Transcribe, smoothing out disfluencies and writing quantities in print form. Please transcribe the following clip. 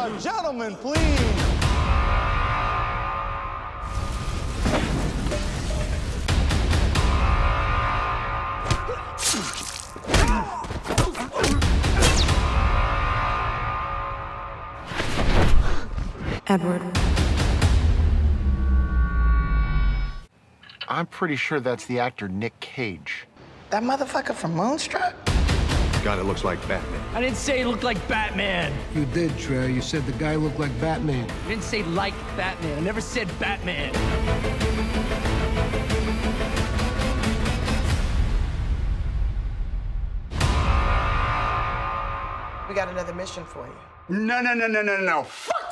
Gentlemen, please. Edward. I'm pretty sure that's the actor Nick Cage. That motherfucker from Moonstruck? The guy that looks like Batman. I didn't say he looked like Batman. You did, Trey. You said the guy looked like Batman. I didn't say like Batman. I never said Batman. We got another mission for you. No. Fuck